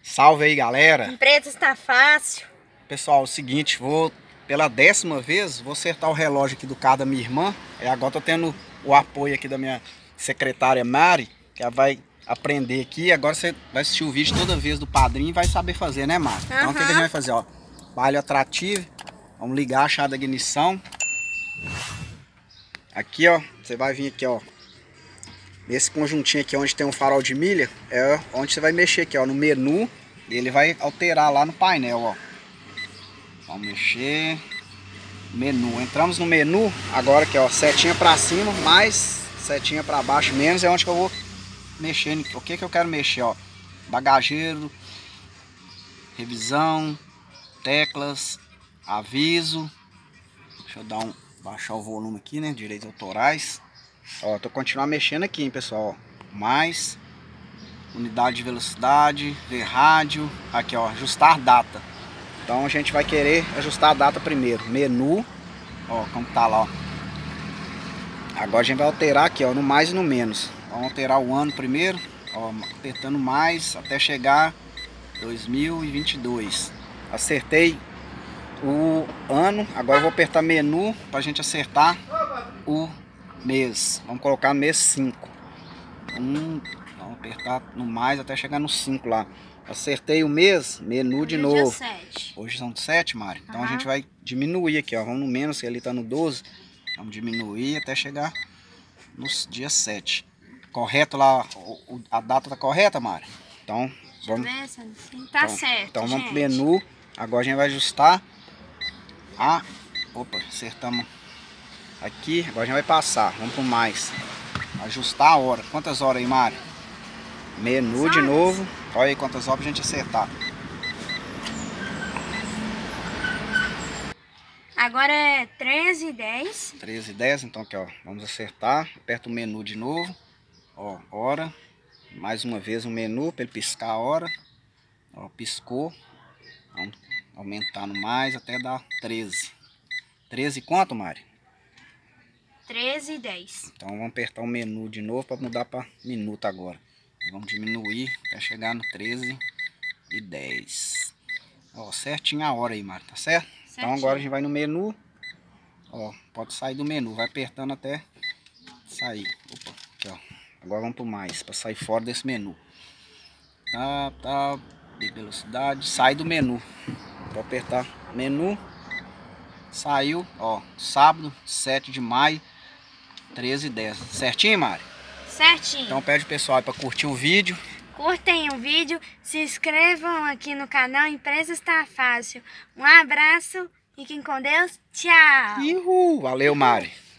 Salve aí, galera! Empresa está fácil. Pessoal, é o seguinte, vou pela 10ª vez, vou acertar o relógio aqui do carro da minha irmã. Agora tô tendo o apoio aqui da minha secretária Mari, que ela vai aprender aqui. Agora você vai assistir o vídeo toda vez do padrinho e vai saber fazer, né, Mari? Então o que a gente vai fazer, ó? Palio atrativo, vamos ligar a chave da ignição. Aqui, ó, você vai vir aqui, ó. Nesse conjuntinho aqui onde tem um farol de milha, é onde você vai mexer aqui, ó, no menu. Ele vai alterar lá no painel, ó. Vamos mexer. Menu. Entramos no menu. Agora aqui, ó, setinha pra cima, mais setinha pra baixo, menos. É onde que eu vou mexer. O que que eu quero mexer, ó? Bagageiro, revisão, teclas, aviso. Deixa eu dar baixar o volume aqui, né? Direitos autorais. Ó, tô continuando mexendo aqui, hein, pessoal. Ó. Mais unidade de velocidade, ver rádio. Aqui, ó, ajustar data. Então a gente vai querer ajustar a data primeiro. Menu, ó, como tá lá, ó. Agora a gente vai alterar aqui, ó, no mais e no menos. Vamos alterar o ano primeiro, ó, apertando mais até chegar 2022. Acertei o ano. Agora eu vou apertar menu pra gente acertar o mês. Vamos colocar no mês 5. Vamos apertar no mais até chegar no 5 lá. Acertei o mês, menu de novo. Dia 7. Hoje são 7, Mari. Então a gente vai diminuir aqui, ó. Vamos no menos, que ali tá no 12. Vamos diminuir até chegar no dia 7. Correto lá, a data tá correta, Mari? Então, vamos... Tá certo, então vamos pro gente. menu. Agora a gente vai ajustar a... Opa, acertamos aqui. Agora a gente vai passar. Vamos pro mais. Ajustar a hora. Quantas horas aí, Mari? Menu de novo. Olha aí quantas horas pra gente acertar. Agora é 13h10. 13h10, então aqui, ó. Vamos acertar. Aperta o menu de novo. Ó, hora. Mais uma vez o menu para ele piscar a hora. Ó, piscou. Vamos aumentar no mais até dar 13. 13 quanto, Mari? 13h10. Então vamos apertar o menu de novo para mudar para minuto agora. Vamos diminuir até chegar no 13h10. Ó, certinho a hora aí, Mari, tá certo? Certinho. Então agora a gente vai no menu. Ó, pode sair do menu, vai apertando até sair. Opa, aqui, ó. Agora vamos pro mais, para sair fora desse menu. Tá, de velocidade, sai do menu. Vou apertar menu. Saiu, ó, sábado, 7 de maio, 13h10. Certinho, Mari? Certinho. Então pede o pessoal para curtir o vídeo. Curtem o vídeo, se inscrevam aqui no canal Empresa Está Fácil. Um abraço, fiquem com Deus, tchau. Valeu, Mari.